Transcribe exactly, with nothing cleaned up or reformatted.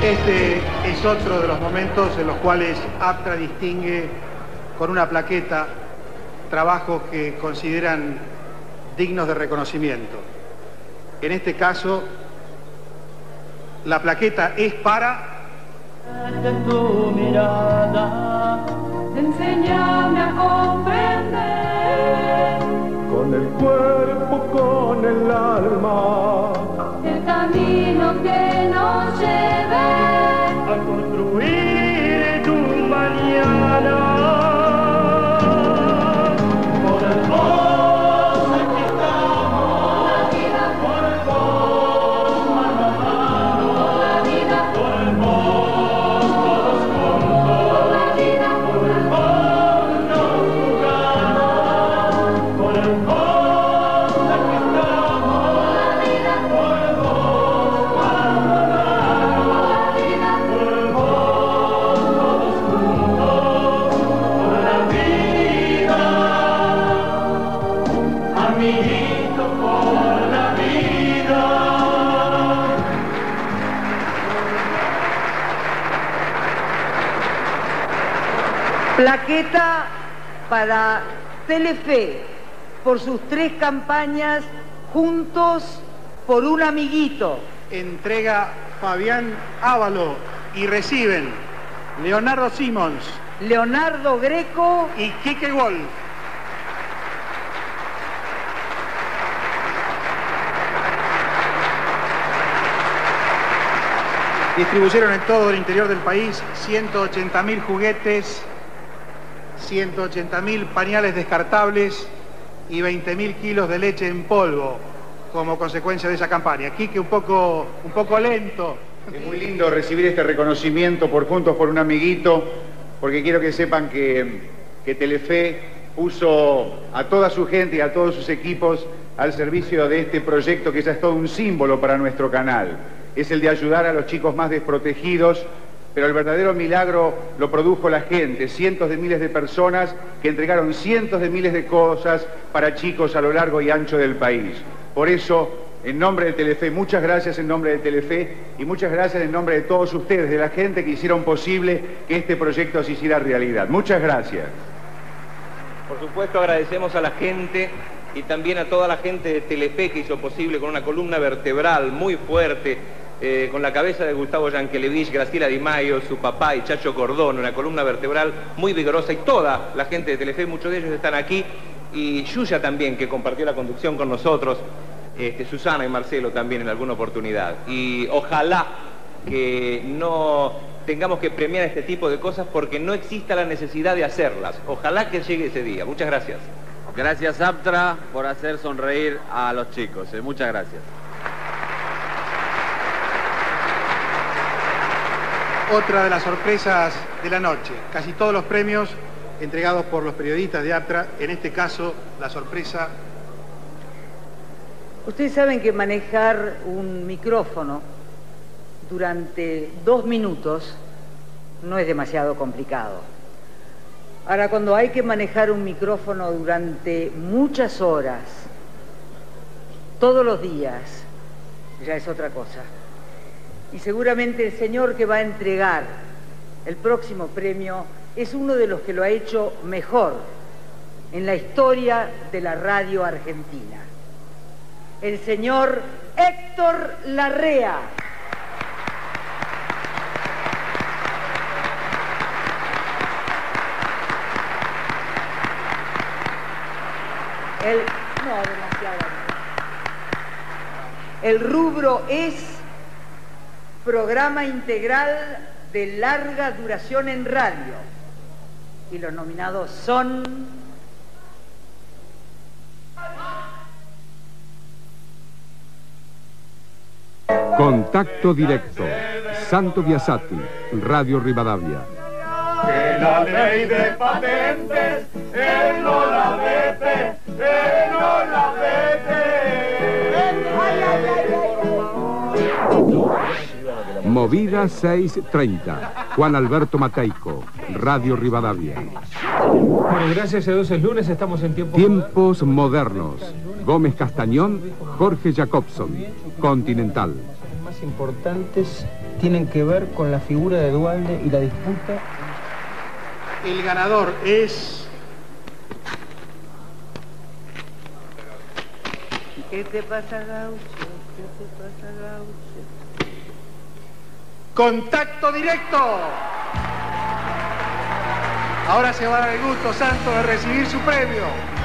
Este es otro de los momentos en los cuales APTRA distingue con una plaqueta trabajos que consideran dignos de reconocimiento. En este caso, la plaqueta es para... De tu mirada, enséñame a comprender con el cuerpo, con el alma, el camino que nos lleve a construir tu mañana. Por el vos aquí estamos, la vida, por el vos mano a mano, la vida, por el vos todos juntos, la vida, por el vos nos jugamos, por el vos aquí estamos, la vida, por el vos mano a mano, la vida, por el vos todos juntos, por la vida, amiguito, por la vida. Plaqueta para Telefe por sus tres campañas Juntos por un Amiguito. Entrega Fabián Ávalo y reciben Leonardo Simons Leonardo Greco, y Quique Wolf. Distribuyeron en todo el interior del país ciento ochenta mil juguetes, ciento ochenta mil pañales descartables y veinte mil kilos de leche en polvo como consecuencia de esa campaña. Quique, un poco, un poco lento. Es muy lindo recibir este reconocimiento por Juntos por un Amiguito, porque quiero que sepan que, que Telefe puso a toda su gente y a todos sus equipos al servicio de este proyecto que ya es todo un símbolo para nuestro canal. Es el de ayudar a los chicos más desprotegidos, pero el verdadero milagro lo produjo la gente, cientos de miles de personas que entregaron cientos de miles de cosas para chicos a lo largo y ancho del país. Por eso, en nombre de Telefe, muchas gracias en nombre de Telefe y muchas gracias en nombre de todos ustedes, de la gente que hicieron posible que este proyecto se hiciera realidad. Muchas gracias. Por supuesto, agradecemos a la gente y también a toda la gente de Telefe que hizo posible con una columna vertebral muy fuerte, eh, con la cabeza de Gustavo Yankelevich, Graciela Di Maio, su papá y Chacho Cordón, una columna vertebral muy vigorosa, y toda la gente de Telefe, muchos de ellos están aquí, y Yuya también, que compartió la conducción con nosotros, este, Susana y Marcelo también en alguna oportunidad. Y ojalá que no tengamos que premiar este tipo de cosas porque no exista la necesidad de hacerlas. Ojalá que llegue ese día. Muchas gracias. Gracias, APTRA, por hacer sonreír a los chicos. Eh. Muchas gracias. Otra de las sorpresas de la noche. Casi todos los premios entregados por los periodistas de APTRA. En este caso, la sorpresa... Ustedes saben que manejar un micrófono durante dos minutos no es demasiado complicado. Ahora, cuando hay que manejar un micrófono durante muchas horas, todos los días, ya es otra cosa. Y seguramente el señor que va a entregar el próximo premio es uno de los que lo ha hecho mejor en la historia de la radio argentina. El señor Héctor Larrea. El, no, demasiado. El rubro es programa integral de larga duración en radio. Y los nominados son... Contacto directo. Santo Biasati, Radio Rivadavia. Que la ley de patentes, él no la vete, él no la vete. Movida seiscientos treinta. Juan Alberto Mateico, Radio Rivadavia. Bueno, gracias a Dios el lunes estamos en tiempos... Tiempos modernos. Gómez Castañón, Jorge Jacobson, Continental. más importantes tienen que ver con la figura de Duhalde y la disputa. El ganador es... ¿Qué te pasa, Gaucho? ¿Qué te pasa, Gaucho? ¡Contacto directo! Ahora se va a dar el gusto, Santos, de recibir su premio.